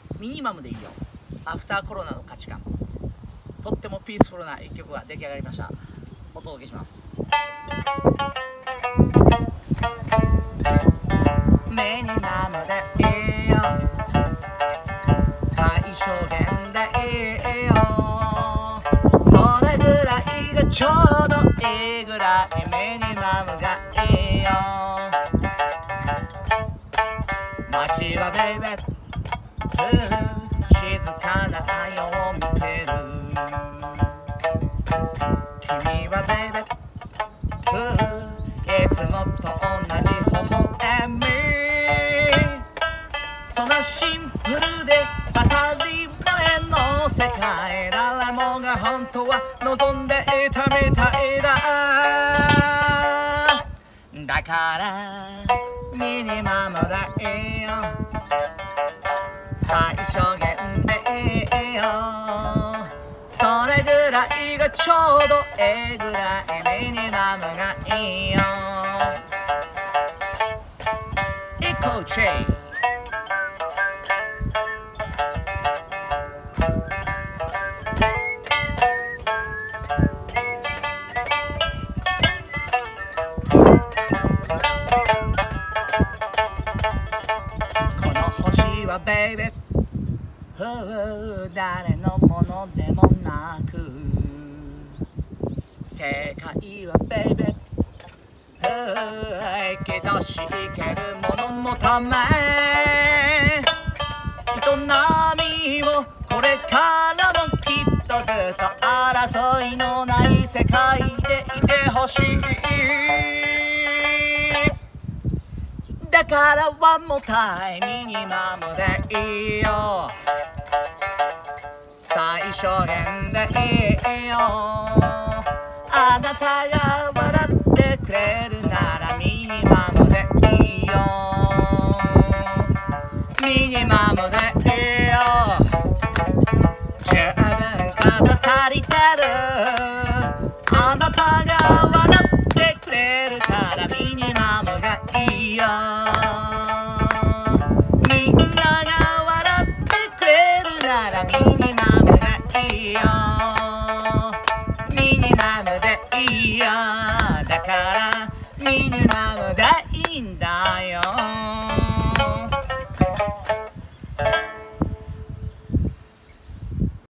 ミニマムでいいよ。アフターコロナの価値観、とってもピースフルな一曲が出来上がりました。お届けします。ミニマムでいいよ、最小限でいいよ、それぐらいがちょうどいいぐらいミニマムがいいよ。街はベイベー静かな夜を見てる。君はベイベーいつもと同じ微笑み。そんなシンプルで当たり前の世界、誰もが本当は望んでいたみたいだ。だからミニマムでいいよ、最小限でいいよ、それぐらいがちょうどいいぐらいミニマムがいいよ。イコーチェイベイベー誰のものでもなく、世界はベイベー生きとし生けるもののため、営みをこれからもきっとずっと争いのない世界でいてほしい。だからワンモタイミニマムでいいよ、最小限でいいよ、あなたが笑ってくれるならミニマムでいいよ、ミニマムでいいよ、十分事足りてる、あなたが笑ってくれるからミニマムがいいよ、みんなが笑ってくれるならミニマムがいいよ、ミニマムでいいよ、だからミニマムで